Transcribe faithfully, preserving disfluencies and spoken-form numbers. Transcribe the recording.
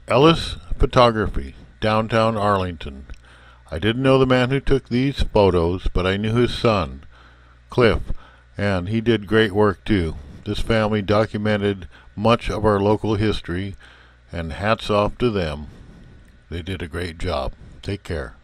Ellis Photography, downtown Arlington. I didn't know the man who took these photos, but I knew his son, Cliff, and he did great work too. This family documented much of our local history, and hats off to them. They did a great job. Take care.